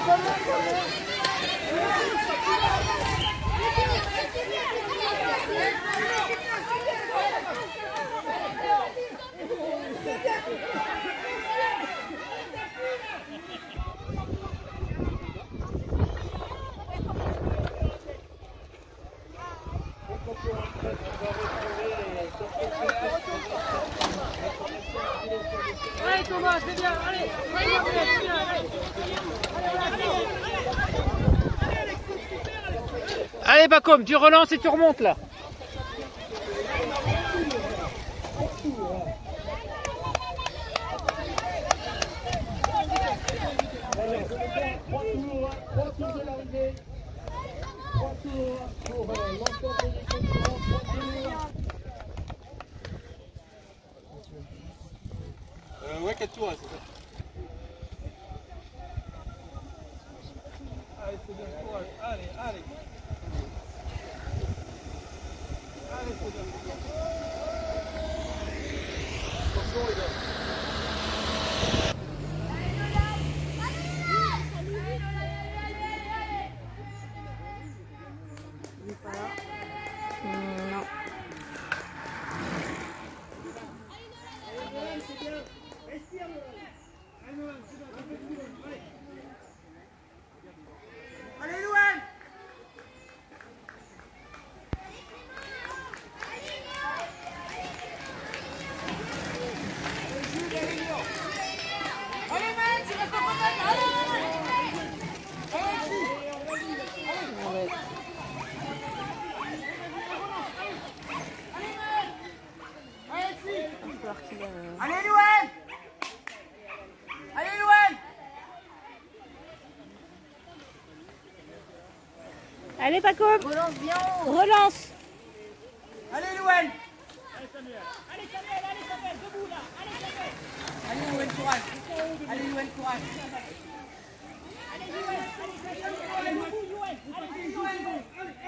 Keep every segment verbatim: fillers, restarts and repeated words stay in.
Allez Thomas, c'est bien, allez, allez, c'est bien, allez. Allez Bacom, tu relances et tu remontes là. Trois tours, trois tours de l'arrivée. Trois tours pour l'ensemble des concurrents. Trois tours. Euh, ouais, quatre tours, là, c'est ça. Allez, c'est bien, courage. Allez, allez. Allez, c'est bien. Attention, les gars. Non. Allez Louane. Allez man, tu restes en contact. Allez, allez. Allez Louane. Allez Louane. Allez Bacom. Relance bien haut. Relance. Allez Louane. Allez Samuel, allez Samuel, allez Samuel, debout là. Allez Samuel. Allez Louane, courage. Allez Louane, courage. Allez Louane, allez Samuel, allez debout Louane. Allez Louane.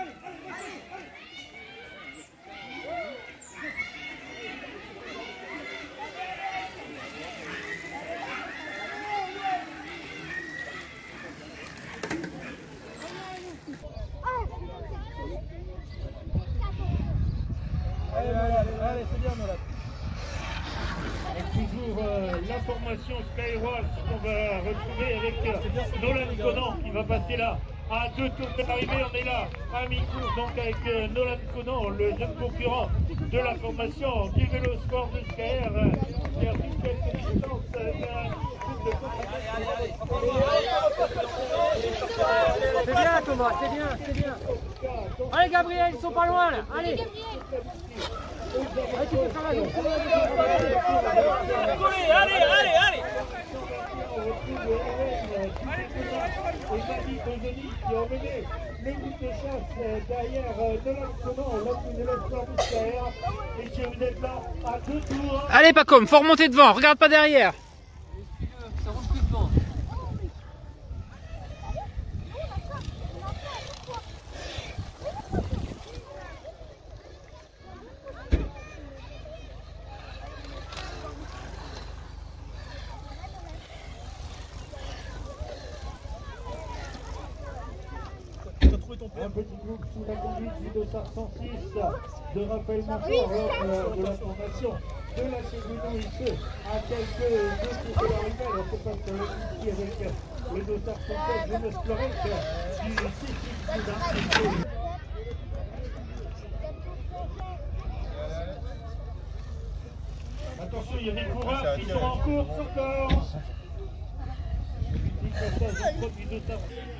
Allez, allez, allez, c'est bien, Nolan. Et toujours euh, l'information Skywatch qu'on va retrouver avec euh, Nolan Conan qui va passer là. À deux tours de l'arrivée, on est là à mi-cours donc avec euh, Nolan Conan, le jeune concurrent de la formation du vélo sport de Sky R, euh, qui a pris quelques distances euh, d'un groupe de C'est bien Thomas, c'est bien, c'est bien. Allez Gabriel, ils sont pas loin là. Allez. Allez, tu peux travailler. Allez, allez, allez. Et Madi Gonzoni qui a emmené l'équipe de chasse derrière Nolan Conan, l'autre de l'espoir du Sky R. Et si vous êtes là à deux tours. Allez Bacom, faut remonter devant, regarde pas derrière. Ça rentre plus devant. Un petit groupe sous la conduite du dossard cent six de Raphaël Montfort lors de la formation de la seconde lycée à quelques deux tours de l'arrivée. Alors c'est pas sur le ici avec le dossard cent sept Jonas Florec du C six Soudan. Attention, il y a des coureurs qui sont en course encore. Petit passage du produit dossard.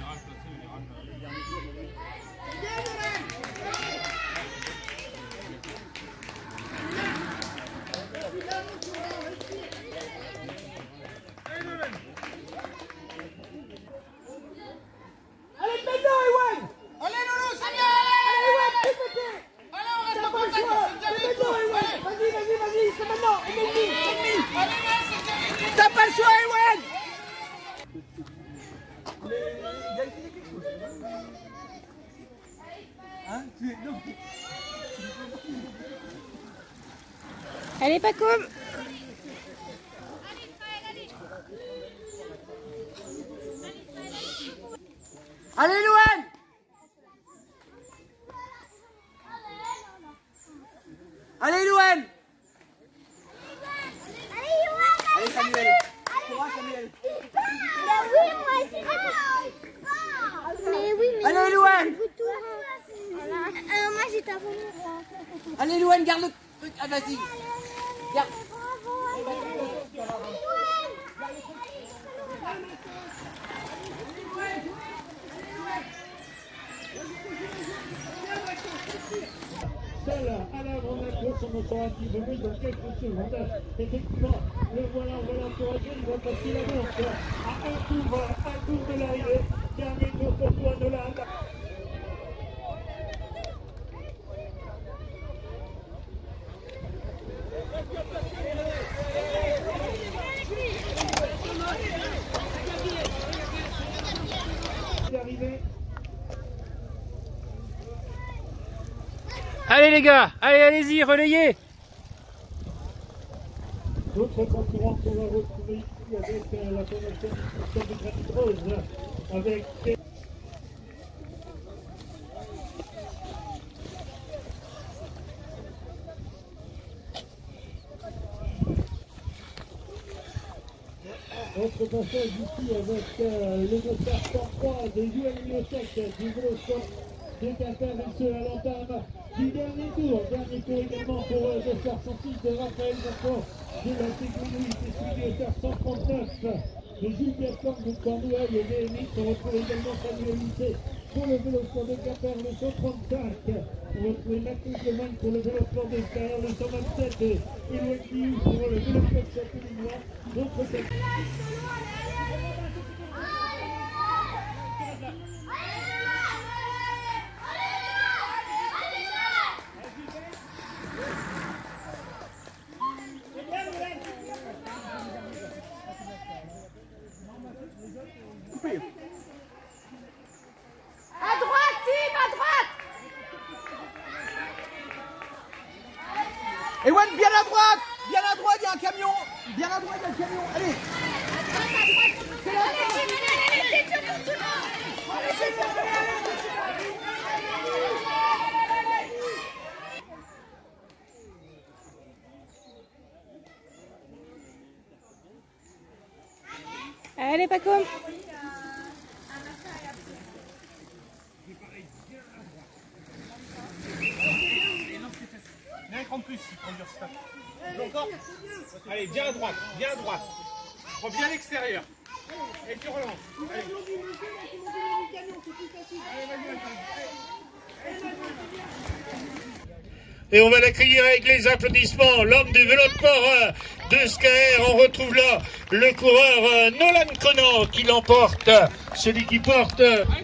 Allez maintenant Ewan. Allez Loulou, ça vient. Allez Ewan, plus petit. Allez, on reste en contact. C'est maintenant Ewan. Vas-y, vas-y, vas-y, c'est maintenant. Ennemi, ennemi. Allez Ewan, c'est t'as pas le choix Ewan. Il a essayé quelque chose. Hein? Tu es... Non. Allez Bacom. Allez Israël, allez. Allez, Louane. Allez, Louane. Allez, Samuel. Courage, Samuel. Mais oui, mais allez, Louane. Euh, moi, j'ai ta bonne. Allez, Louane, garde le truc. Ah, vas-y. Garde. Seul à l'avant de la course, on en sera un petit peu plus dans quelques secondes. Effectivement, le voilà, on va l'encourager, il va passer la montre à un tour, un tour de l'arrivée. Dernier tour pour toi, Nolan. Allez les gars, allez, allez-y, relayez. D'autres concurrents qu'on va retrouver ici avec euh, la formation de Granit Rose, avec... Autre passage ici avec euh, le dossard cent trois de Joël Miosek du gros sport de Quimper et ceux à l'entame du dernier tour. Dernier tour également pour le dossard cent six de Raphaël Macron de la Ségounouille, c'est celui du dossard cent trente-neuf de Gilles Gaston de Cornouailles et B M X. On retrouve également Samuel Lycée pour le vélo sport de Quimper, le cent trente-cinq. On retrouve Mathis Lemoine pour le vélo sport de Scar, le cent vingt-sept et Éloine Biou pour le vélo sport de Châtellinois. D'autres À droite, Tim, à droite. Ewan, bien à droite. Bien à droite, il y a un camion. Bien à droite, il y a un camion. Allez. Allez, Paco. Un cran de plus, il prend du stop. Encore. Allez, bien à droite, bien à droite. Prends bien l'extérieur. Et tu relances. Allez. Et on va l'accueillir avec les applaudissements. L'homme du vélo de port de Scaer. On retrouve là le coureur Nolan Conan qui l'emporte. Celui qui porte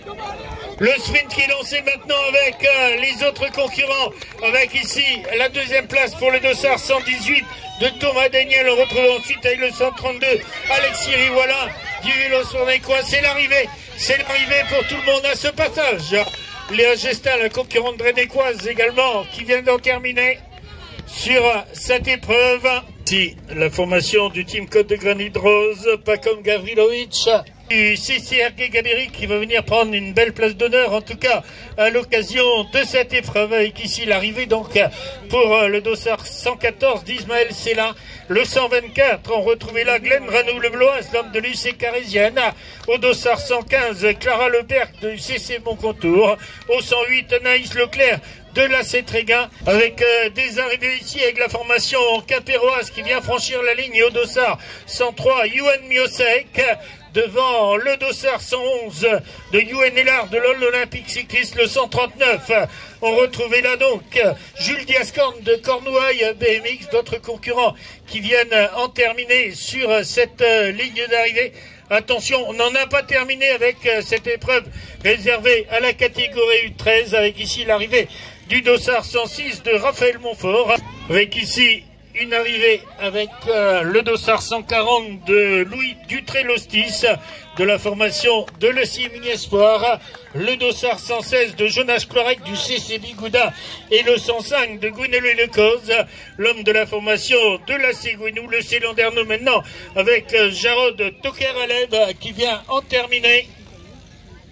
le sprint qui est lancé maintenant avec les autres concurrents. Avec ici la deuxième place pour le dossard cent dix-huit de Thomas Daniel. On retrouve ensuite avec le cent trente-deux Alexis Riwala du vélo sournécois. C'est l'arrivée. C'est l'arrivée pour tout le monde à ce passage. Léa Gestin, la concurrente drénécoise également, qui vient d'en terminer sur cette épreuve. Si la formation du team Côte de Granit Rose, Pacom Gavrilovic, du C C R G Gabéric qui va venir prendre une belle place d'honneur, en tout cas à l'occasion de cette épreuve, avec ici l'arrivée donc pour le dossard cent quatorze d'Ismaël Sella. Le cent vingt-quatre, on retrouvait là Glenn Ranou Lebloise, l'homme de l'U C Carésienne. Au dossard cent quinze, Clara Leberg du C C Moncontour. Au cent huit, Anaïs Leclerc de la Cétréguin, avec euh, des arrivées ici avec la formation quimpéroise qui vient franchir la ligne. Et au dossard cent trois, Yohan Miosek, devant le dossard cent onze de Yohan Ellard de l'Ol Olympique Cycliste. Le cent trente-neuf, on retrouvait là donc Jules Diascorne de Cornouailles B M X, d'autres concurrents qui viennent en terminer sur cette euh, ligne d'arrivée. Attention, on n'en a pas terminé avec euh, cette épreuve réservée à la catégorie U treize, avec ici l'arrivée du dossard cent six de Raphaël Montfort, avec ici une arrivée avec euh, le dossard cent quarante de Louis Dutré-Lostis de la formation de Le Simini Espoir, le dossard cent seize de Jonas Clorec du C C Bigouda et le cent cinq de Gwynelou Lecoz, l'homme de la formation de la Ségouinou, le Célanderneau maintenant avec euh, Jarod Toker-Aleb qui vient en terminer.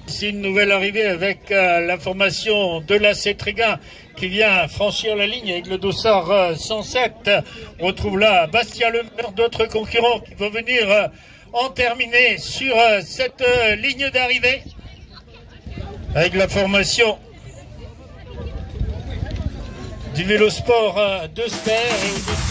C'est une nouvelle arrivée avec euh, la formation de la Cétréguin qui vient franchir la ligne avec le dossard euh, cent sept. On retrouve là Bastien Lemaire, d'autres concurrents qui vont venir euh, en terminer sur euh, cette euh, ligne d'arrivée avec la formation du Vélosport euh, de Ster et